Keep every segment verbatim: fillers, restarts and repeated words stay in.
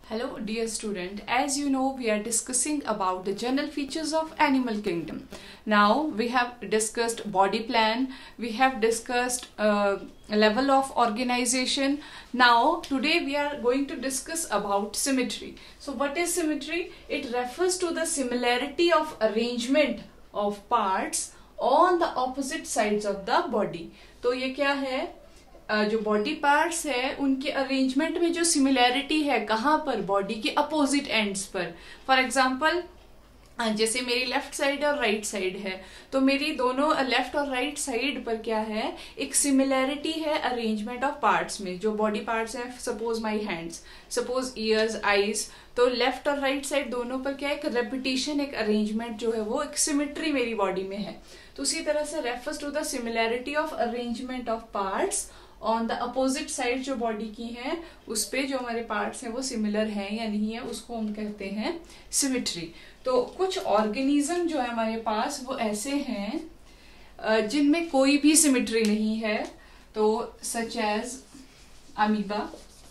Hello dear student, as you know we are discussing about the general features of animal kingdom. Now we have discussed body plan, we have discussed uh, level of organization. Now today we are going to discuss about symmetry. So what is symmetry? It refers to the similarity of arrangement of parts on the opposite sides of the body. तो ये क्या है? जो body parts है उनके arrangement में जो similarity है कहाँ पर, बॉडी के अपोजिट एंड्स पर. फॉर एग्जांपल जैसे मेरी लेफ्ट साइड और राइट साइड है, तो मेरी दोनों लेफ्ट और राइट साइड पर क्या है, एक सिमिलैरिटी है अरेंजमेंट ऑफ पार्ट्स में. जो बॉडी पार्ट्स हैं, suppose my hands, suppose ears, eyes, तो लेफ्ट और राइट साइड दोनों पर क्या, एक रेपिटेशन, एक अरेंजमेंट जो है वो एक सिमिट्री मेरी बॉडी में है. तो उसी तरह से refers to the similarity of arrangement of parts on the opposite side जो बॉडी की है उस पे जो हमारे पार्ट्स हैं वो सिमिलर हैं या नहीं है, उसको हम कहते हैं सिमिट्री. तो कुछ ऑर्गेनिज्म जो है हमारे पास वो ऐसे हैं जिनमें कोई भी सिमिट्री नहीं है. तो सच एज अमीबा.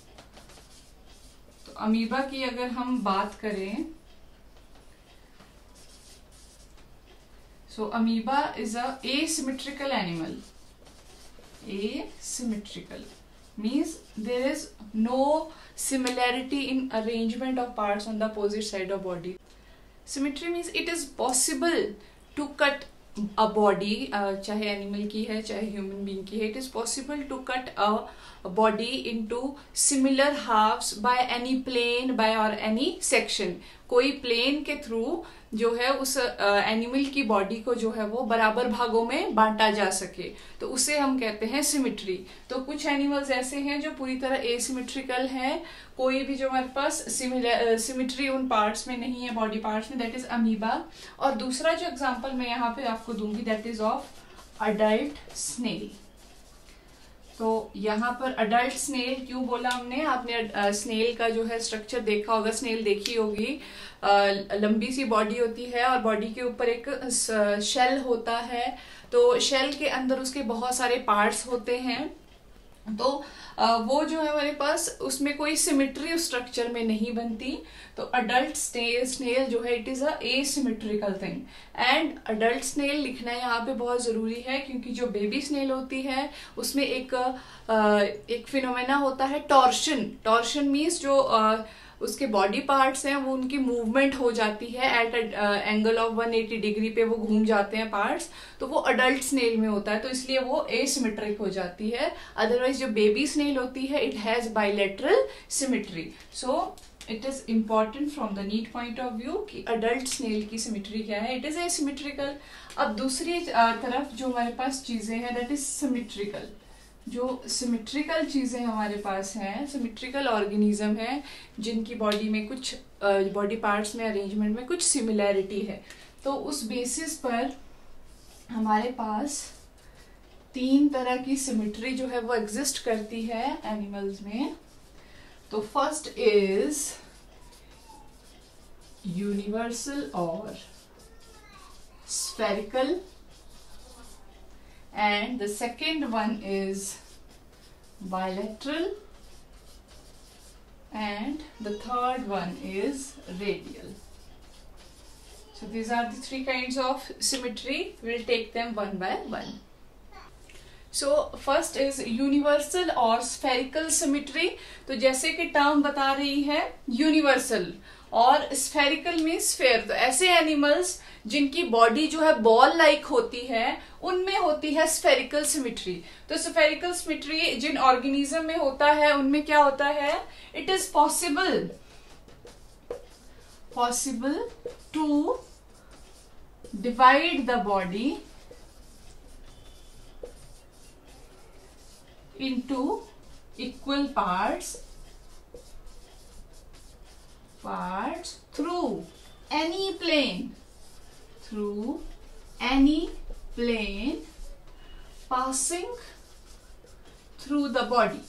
तो अमीबा की अगर हम बात करें, so amoeba is a asymmetrical animal. Asymmetrical means there is no similarity in arrangement of parts on the opposite side of body. Symmetry means it is possible to cut a body, uh, चाहे animal की है चाहे human being की है, it is possible to cut a, a body into similar halves by any plane, by or any section. कोई plane के through जो है उस एनिमल uh, की बॉडी को जो है वो बराबर भागों में बांटा जा सके, तो उसे हम कहते हैं सिमिट्री. तो कुछ एनिमल्स ऐसे हैं जो पूरी तरह एसिमेट्रिकल हैं, कोई भी जो हमारे पास सिमिट्री उन पार्ट्स में नहीं है, बॉडी पार्ट्स में, दैट इज अमीबा. और दूसरा जो एग्जांपल मैं यहाँ पे आपको दूंगी that is of adult snail. तो यहाँ पर अडल्ट स्नेल क्यों बोला हमने, आपने स्नेल का जो है स्ट्रक्चर देखा होगा, स्नेल देखी होगी. लंबी सी बॉडी होती है और बॉडी के ऊपर एक शेल होता है. तो शेल के अंदर उसके बहुत सारे पार्ट्स होते हैं. तो वो जो है हमारे पास उसमें कोई सिमिट्री उस स्ट्रक्चर में नहीं बनती. तो अडल्ट स्नेल जो है it is a asymmetrical thing. And adult snail लिखना यहाँ पे बहुत जरूरी है क्योंकि जो बेबी स्नेल होती है उसमें एक एक फिनोमेना होता है टॉर्शन. टॉर्शन मीन्स जो उसके बॉडी पार्ट्स हैं वो उनकी मूवमेंट हो जाती है at angle of one eighty degree पे वो घूम जाते हैं पार्ट्स. तो वो अडल्ट स्नेल में होता है, तो इसलिए वो एसिमेट्रिक हो जाती है. अदरवाइज जो बेबी स्नेल होती है it has bilateral symmetry. So it is important from the NEET point of view कि अडल्ट स्नेल की सिमिट्री क्या है, इट इज एसिमेट्रिकल. अब दूसरी तरफ जो हमारे पास चीजें हैं दैट इज सिमिट्रिकल. जो सिमिट्रिकल चीजें हमारे पास हैं, सिमिट्रिकल ऑर्गेनिज्म है जिनकी बॉडी में कुछ बॉडी पार्ट्स में अरेंजमेंट में कुछ सिमिलैरिटी है. तो उस बेसिस पर हमारे पास तीन तरह की सिमिट्री जो है वो एग्जिस्ट करती है एनिमल्स में. तो फर्स्ट इज यूनिवर्सल और spherical, and the second one is bilateral, and the third one is radial. So these are the three kinds of symmetry. We'll take them one by one. So first is universal और spherical symmetry. तो जैसे कि term बता रही है universal और spherical mean sphere. तो ऐसे एनिमल्स जिनकी बॉडी जो है बॉल लाइक होती है उनमें होती है स्फेरिकल सिमिट्री. तो स्फेरिकल सिमिट्री जिन ऑर्गेनिज्म में होता है उनमें क्या होता है, it is possible possible to divide the body into equal parts parts through any plane through any plane passing through the body.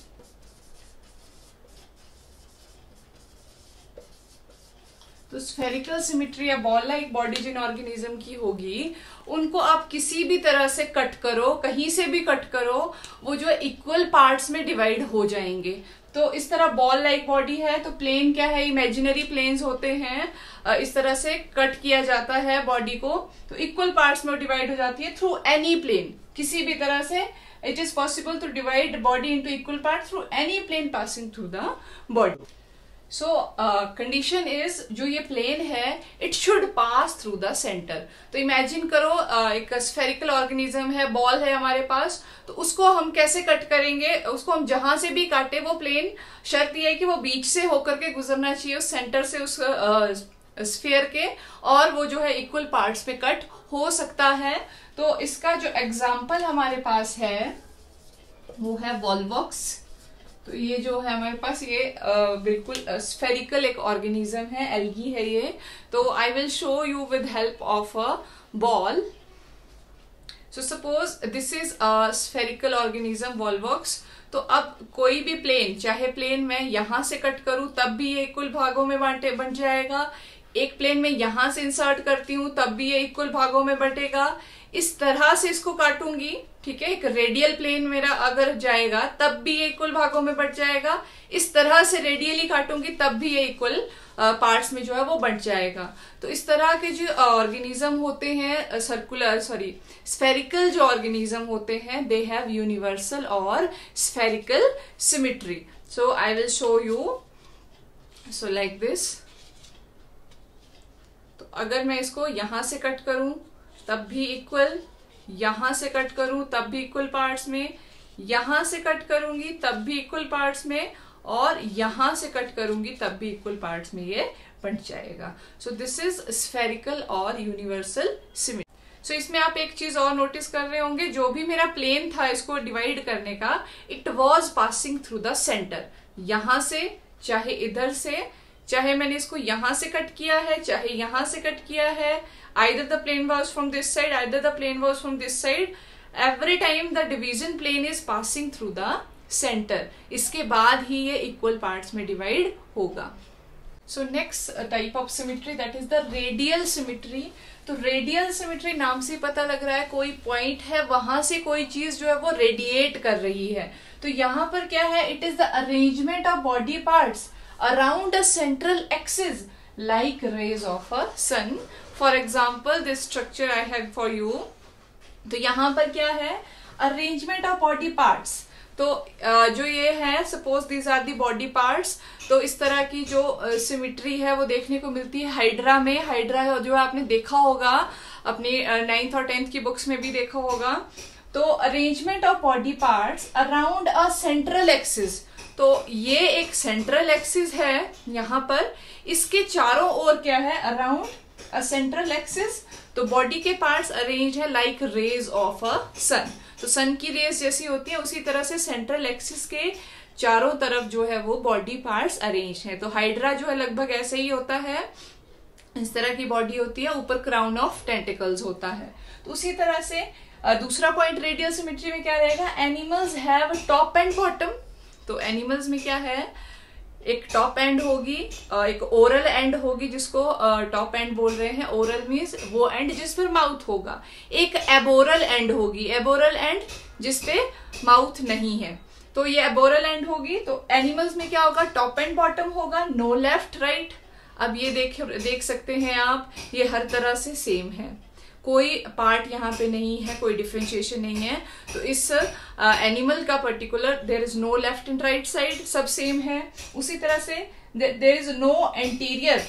तो स्फेरिकल सिमिट्री या बॉल लाइक बॉडी जिन ऑर्गेनिज्म की होगी उनको आप किसी भी तरह से कट करो, कहीं से भी कट करो, वो जो इक्वल पार्ट्स में डिवाइड हो जाएंगे. तो इस तरह बॉल लाइक बॉडी है, तो प्लेन क्या है, इमेजिनरी प्लेन्स होते हैं, इस तरह से कट किया जाता है बॉडी को, तो इक्वल पार्ट्स में डिवाइड हो जाती है थ्रू एनी प्लेन, किसी भी तरह से it is possible to divide body into equal part through any plane passing through the body. So condition is, जो ये प्लेन है it should pass through the centre. तो इमेजिन करो uh, एक स्फेरिकल ऑर्गेनिज्म है, बॉल है हमारे पास, तो उसको हम कैसे कट करेंगे, उसको हम जहां से भी काटे वो प्लेन, शर्त यह है कि वो बीच से होकर के गुजरना चाहिए, उस सेंटर से उस स्फीयर uh, के, और वो जो है इक्वल पार्ट्स में कट हो सकता है। तो इसका जो एग्जाम्पल हमारे पास है वो है वॉल्वॉक्स। तो ये जो है हमारे पास ये uh, बिल्कुल स्फेरिकल uh, एक ऑर्गेनिज्म है, एल्गी है ये। तो I will show you with help of a ball. So suppose this is a spherical organism volvox. तो अब कोई भी प्लेन, चाहे प्लेन मैं यहां से कट करूं तब भी ये इक्वल भागों में बांटे बन जाएगा, एक प्लेन में यहां से इंसर्ट करती हूं तब भी ये इक्वल भागों में बटेगा, इस तरह से इसको काटूंगी, ठीक है, एक रेडियल प्लेन मेरा अगर जाएगा तब भी ये इक्वल भागों में बट जाएगा, इस तरह से रेडियली काटूंगी तब भी ये इक्वल पार्ट्स में जो है वो बट जाएगा। तो इस तरह के जो ऑर्गेनिज्म होते हैं, सर्कुलर सॉरी स्फेरिकल जो ऑर्गेनिज्म होते हैं, दे हैव यूनिवर्सल और spherical symmetry. So I will show you, so like this. तो अगर मैं इसको यहां से कट करूं तब भी इक्वल, यहां से कट करूं तब भी इक्वल पार्ट्स में, यहां से कट करूंगी तब भी इक्वल पार्ट्स में, और यहां से कट करूंगी तब भी इक्वल पार्ट्स में ये बंट जाएगा। सो दिस इज स्फेरिकल और यूनिवर्सल सिमेट्री। सो इसमें आप एक चीज और नोटिस कर रहे होंगे, जो भी मेरा प्लेन था इसको डिवाइड करने का, it was passing through the centre. यहां से, चाहे इधर से, चाहे मैंने इसको यहां से कट किया है, चाहे यहां से कट किया है, either the plane was from this side, either the plane was from this side, every time the division plane is passing through the center, इसके बाद ही ये equal parts में divide होगा। So next type of symmetry, that is the radial symmetry। तो radial symmetry नाम से पता लग रहा है कोई point है वहां से कोई चीज जो है वो radiate कर रही है। तो यहाँ पर क्या है, it is the arrangement of body parts around a central axis like rays of a sun। For example this structure I have for you. तो यहाँ पर क्या है, अरेंजमेंट ऑफ बॉडी पार्ट्स। तो uh, जो ये है, suppose these are the body parts. तो इस तरह की जो सिमेट्री uh, है वो देखने को मिलती है हाइड्रा में। हाइड्रा जो आपने देखा होगा अपनी नाइन्थ uh, और टेंथ की बुक्स में भी देखा होगा। तो arrangement of body parts around a central axis. तो ये एक सेंट्रल एक्सिस है यहाँ पर, इसके चारों ओर क्या है, अराउंड अ सेंट्रल एक्सिस। तो बॉडी के पार्ट्स अरेंज है like rays of a sun. तो सन की रेज जैसी होती है उसी तरह से सेंट्रल एक्सिस के चारों तरफ जो है वो बॉडी पार्ट्स अरेंज है। तो हाइड्रा जो है लगभग ऐसे ही होता है, इस तरह की बॉडी होती है, ऊपर क्राउन ऑफ टेंटिकल्स होता है। तो उसी तरह से दूसरा पॉइंट रेडियल सिमेट्री में क्या रहेगा, animals have top end bottom. तो एनिमल्स में क्या है, एक टॉप एंड होगी, एक ओरल एंड होगी जिसको टॉप एंड बोल रहे हैं। ओरल मीन्स वो एंड जिस पर माउथ होगा। एक एबोरल एंड होगी, एबोरल एंड जिसपे माउथ नहीं है। तो ये एबोरल एंड होगी। तो एनिमल्स में क्या होगा, टॉप एंड बॉटम होगा, नो लेफ्ट राइट। अब ये देख देख सकते हैं आप, ये हर तरह से सेम है, कोई पार्ट यहाँ पे नहीं है, कोई डिफ्रेंशिएशन नहीं है। तो इस एनिमल uh, का particular there is no left and right side, सब सेम है। उसी तरह से there is no anterior,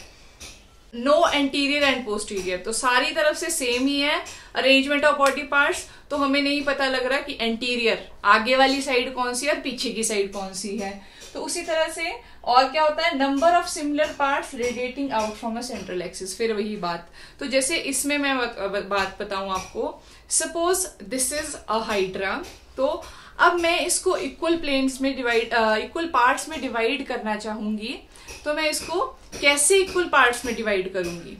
no anterior and posterior. तो सारी तरफ से सेम ही है अरेंजमेंट ऑफ बॉडी पार्ट्स। तो हमें नहीं पता लग रहा कि एंटीरियर आगे वाली साइड कौन सी है और पीछे की साइड कौन सी है। तो उसी तरह से और क्या होता है, number of similar parts radiating out from a central axis. फिर वही बात। तो जैसे इसमें मैं बात बताऊं आपको, suppose this is a hydra. तो अब मैं इसको इक्वल प्लेन्स में डिवाइड, इक्वल पार्ट्स में डिवाइड करना चाहूंगी। तो मैं इसको कैसे इक्वल पार्ट्स में डिवाइड करूंगी।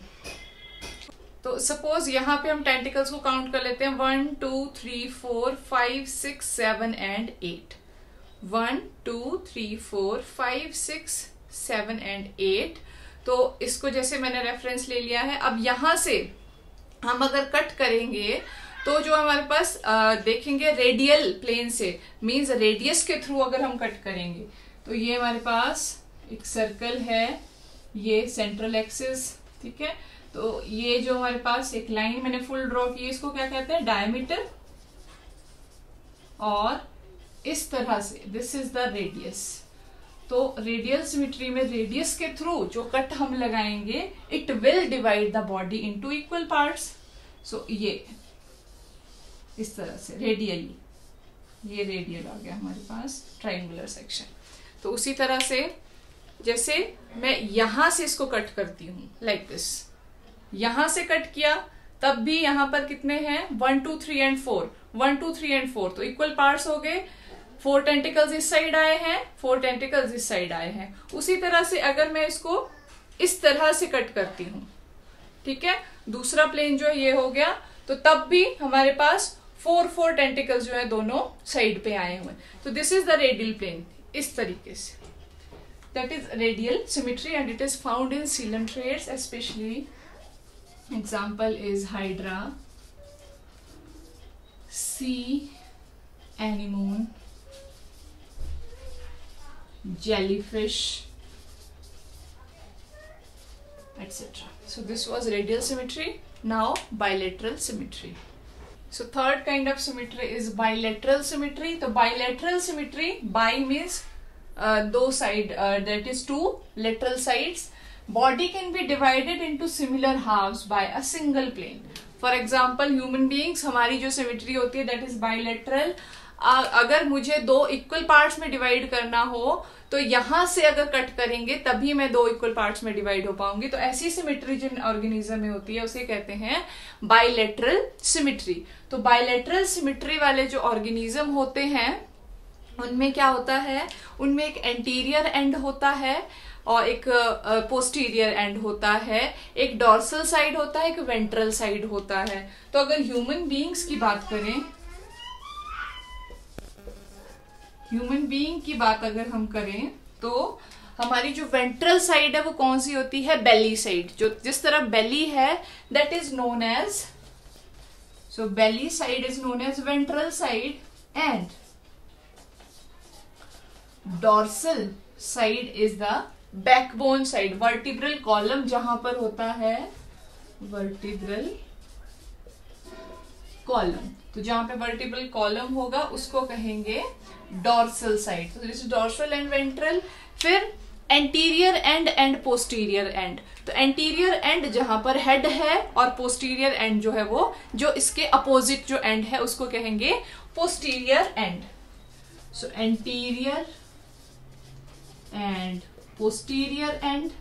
तो सपोज यहाँ पे हम टेंटिकल्स को काउंट कर लेते हैं, one two three four five six seven and eight. One two three four five six seven and eight. तो इसको जैसे मैंने रेफरेंस ले लिया है। अब यहां से हम अगर कट करेंगे तो जो हमारे पास आ, देखेंगे रेडियल प्लेन से, मींस रेडियस के थ्रू अगर हम कट करेंगे तो ये हमारे पास एक सर्कल है, ये सेंट्रल एक्सिस, ठीक है। तो ये जो हमारे पास एक लाइन मैंने फुल ड्रॉ की है, इसको क्या कहते हैं, डायमीटर, और इस तरह से दिस इज द रेडियस। तो रेडियल सिमेट्री में रेडियस के थ्रू जो कट हम लगाएंगे, it will divide the body into equal parts. So ये इस तरह से रेडियली, ये रेडियल आ गया हमारे पास ट्रायंगुलर सेक्शन। तो उसी तरह से जैसे मैं यहां से इसको कट करती हूं लाइक दिस, यहां से कट किया तब भी यहां पर कितने हैं, one two three and four, one two three and four, तो इक्वल पार्ट्स हो गए। फोर टेंटिकल्स इस साइड आए हैं, फोर टेंटिकल्स इस साइड आए हैं। उसी तरह से अगर मैं इसको इस तरह से कट करती हूं, ठीक है, दूसरा प्लेन जो है ये हो गया, तो तब भी हमारे पास फोर फोर टेंटिकल्स जो है दोनों साइड पे आए हुए। तो this is the radial plane, इस तरीके से, that is radial symmetry and it is found in coelentrates, specially example is hydra, sea anemone, jellyfish, et cetera. So this was radial symmetry. Now bilateral symmetry. So third kind of symmetry is bilateral symmetry. तो bilateral symmetry, bi means uh, दो side, uh, that is two lateral sides. Body can be divided into similar halves by a single plane. For example, human beings, हमारी जो symmetry होती है that is bilateral. uh, अगर मुझे दो equal parts में divide करना हो तो यहां से अगर कट करेंगे तभी मैं दो इक्वल पार्ट्स में डिवाइड हो पाऊंगी। तो ऐसी सिमेट्री जिन ऑर्गेनिज्म में होती है उसे कहते हैं बायलैटरल सिमेट्री। तो बायलैटरल सिमेट्री वाले जो ऑर्गेनिज्म होते हैं उनमें क्या होता है, उनमें एक एंटीरियर एंड होता है और एक पोस्टीरियर एंड होता है, एक डॉर्सल साइड होता है, एक वेंट्रल साइड होता है। तो अगर ह्यूमन बीइंग्स की बात करें, ह्यूमन बीइंग की बात अगर हम करें तो हमारी जो वेंट्रल साइड है वो कौन सी होती है, बेली साइड। जो जिस तरफ बेली है that is known as, so belly side is known as ventral side, and dorsal side is the backbone side, vertebral column जहां पर होता है, वर्टिब्रल कॉलम। तो जहां पे वर्टिब्रल कॉलम होगा उसको कहेंगे डॉर्सल साइड। तो this is dorsal and ventral. फिर anterior end and posterior end. तो एंटीरियर एंड जहां पर हेड है और पोस्टीरियर एंड जो है वो जो इसके अपोजिट जो एंड है उसको कहेंगे posterior end. So anterior end posterior end.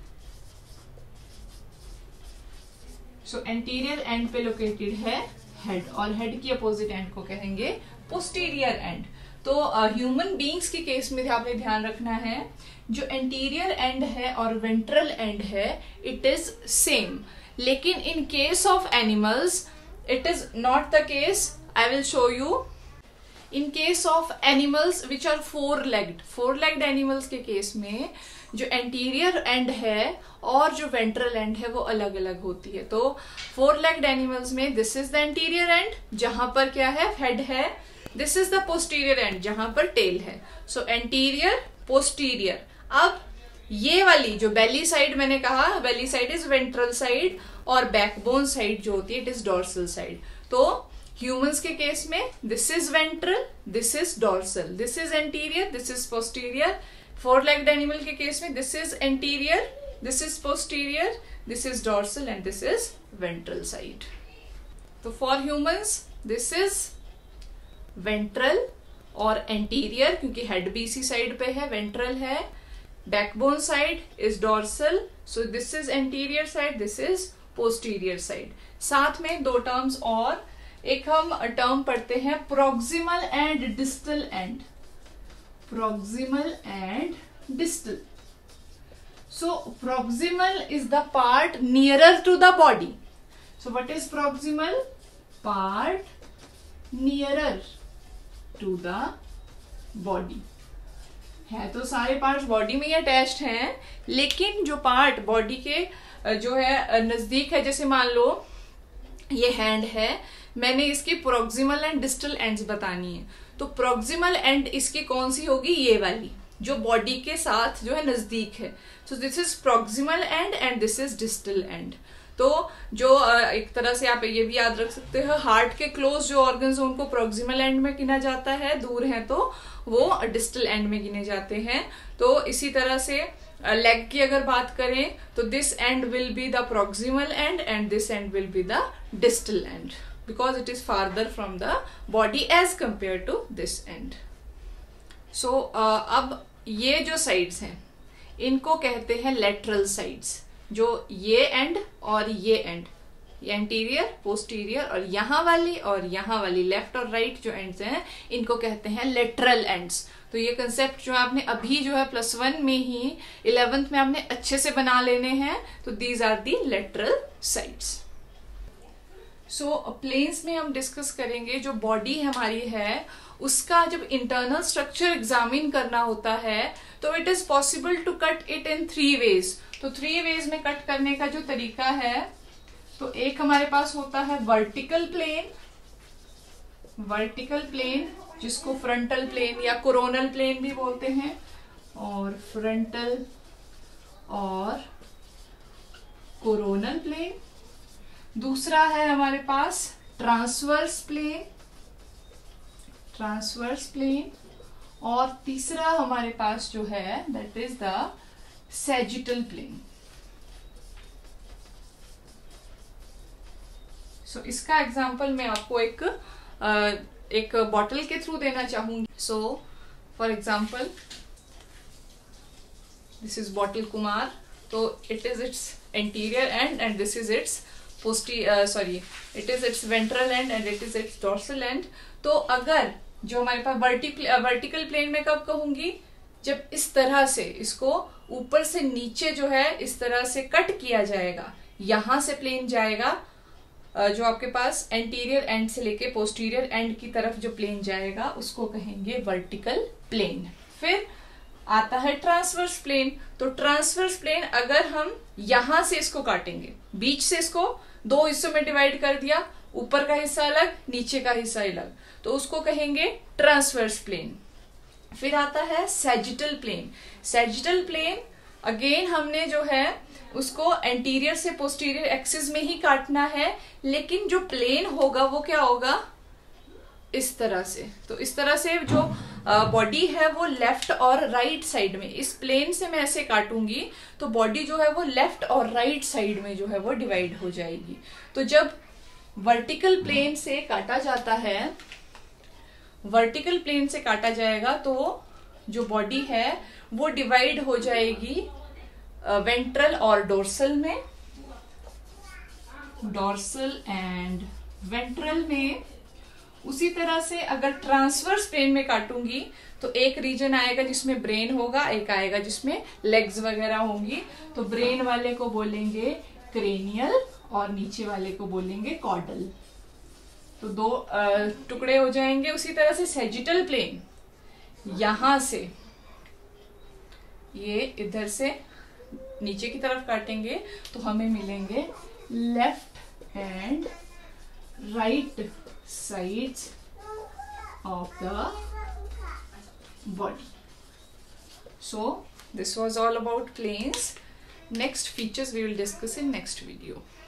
So anterior end पे लोकेटेड है हेड और हेड की अपोजिट एंड को कहेंगे पोस्टीरियर एंड। तो ह्यूमन uh, बीइंग्स के केस में आपने ध्यान रखना है जो एंटीरियर एंड है और वेंट्रल एंड है इट इज सेम, लेकिन in case of animals it is not the case. I will show you. In case of animals which are four legged, four legged animals के case में जो anterior end है और जो ventral end है वो अलग अलग होती है। तो फोर लेग्ड एनिमल्स में this is the anterior end जहां पर क्या है, हेड है। This is the posterior end जहां पर टेल है। So anterior posterior. अब ये वाली जो बेली साइड मैंने कहा, belly side is ventral side और बैकबोन साइड जो होती है इट इज डॉर्सल साइड। तो ह्यूमंस के केस में this is ventral, this is dorsal, this is anterior, this is posterior. Four legged animal के केस में this is anterior, this is posterior, this is dorsal and this is ventral side. तो for humans this is ventral और anterior क्योंकि head भी इसी side पे है, ventral है। Backbone side is dorsal, so this is anterior side, this is posterior side. साथ में दो टर्म्स और, एक हम टर्म पढ़ते हैं proximal end distal end, proximal end distal. So proximal is the part nearer to the body. So what is proximal? Part nearer to the body. है तो सारे पार्ट्स बॉडी में ही अटैच्ड हैं, लेकिन जो पार्ट बॉडी के जो है नजदीक है, जैसे मान लो ये हैंड है, मैंने इसकी प्रोक्सिमल एंड डिस्टल एंड्स बतानी है। तो प्रोक्सिमल एंड इसकी कौन सी होगी? ये वाली। जो बॉडी के साथ जो है नजदीक है. So this is proximal end and this is distal end. तो जो एक तरह से आप ये भी याद रख सकते हो, हार्ट के क्लोज जो ऑर्गन्स हैं उनको प्रॉक्सिमल एंड में गिना जाता है, दूर है तो वो डिस्टल एंड में गिने जाते हैं. तो इसी तरह से लेग की अगर बात करें तो this end will be the proximal end and this end will be the distal end because it is farther from the body as compare to this end. So अब ये जो साइड्स हैं इनको कहते हैं लेटरल साइड्स. जो ये and और ये एंड, ये एंटीरियर, पोस्टीरियर और यहाँ वाली और यहाँ वाली लेफ्ट और राइट right जो एंड्स हैं इनको कहते हैं लेटरल एंड्स. तो ये कंसेप्ट जो आपने अभी जो है प्लस वन में ही इलेवेंथ में आपने अच्छे से बना लेने हैं. तो these are the lateral sides. So planes में हम डिस्कस करेंगे जो बॉडी हमारी है उसका जब इंटरनल स्ट्रक्चर एग्जामिन करना होता है तो it is possible to cut it in three ways. तो थ्री वेज में कट करने का जो तरीका है, तो एक हमारे पास होता है वर्टिकल प्लेन, वर्टिकल प्लेन जिसको फ्रंटल प्लेन या कोरोनल प्लेन भी बोलते हैं, और फ्रंटल और कोरोनल प्लेन. दूसरा है हमारे पास ट्रांसवर्स प्लेन, ट्रांसवर्स प्लेन. और तीसरा हमारे पास जो है that is the sagittal plane. So इसका एग्जांपल मैं आपको एक uh, एक बॉटल के थ्रू देना चाहूंगी. So for example this is bottle कुमार. तो it is its anterior end and this is its पोस्टी sorry it is its ventral end and it is its dorsal end. तो अगर जो हमारे पास वर्टिकल प्लेन में कब कहूंगी, जब इस तरह से इसको ऊपर से नीचे जो है इस तरह से कट किया जाएगा, यहां से प्लेन जाएगा, जो आपके पास एंटीरियर एंड से लेके पोस्टीरियर एंड की तरफ जो प्लेन जाएगा उसको कहेंगे वर्टिकल प्लेन. फिर आता है ट्रांसवर्स प्लेन. तो ट्रांसवर्स प्लेन अगर हम यहां से इसको काटेंगे, बीच से इसको दो हिस्सों में डिवाइड कर दिया, ऊपर का हिस्सा अलग नीचे का हिस्सा अलग, तो उसको कहेंगे ट्रांसवर्स प्लेन. फिर आता है sagittal plane. Sagittal plane again हमने जो है उसको एंटीरियर से पोस्टीरियर एक्सिस में ही काटना है, लेकिन जो प्लेन होगा वो क्या होगा, इस तरह से. तो इस तरह से जो बॉडी है वो लेफ्ट और राइट right साइड में, इस प्लेन से मैं ऐसे काटूंगी तो बॉडी जो है वो लेफ्ट और राइट right साइड में जो है वो डिवाइड हो जाएगी. तो जब वर्टिकल प्लेन से काटा जाता है, वर्टिकल प्लेन से काटा जाएगा तो जो बॉडी है वो डिवाइड हो जाएगी वेंट्रल और डोर्सल में, डोर्सल एंड वेंट्रल में. उसी तरह से अगर ट्रांसवर्स प्लेन में काटूंगी तो एक रीजन आएगा जिसमें ब्रेन होगा, एक आएगा जिसमें लेग्स वगैरह होंगी. तो ब्रेन वाले को बोलेंगे क्रेनियल और नीचे वाले को बोलेंगे कॉर्डल. तो दो टुकड़े हो जाएंगे. उसी तरह से सैजिटल प्लेन यहां से ये इधर से नीचे की तरफ काटेंगे तो हमें मिलेंगे left and right sides of the body. So this was all about planes. Next features we will discuss in next video.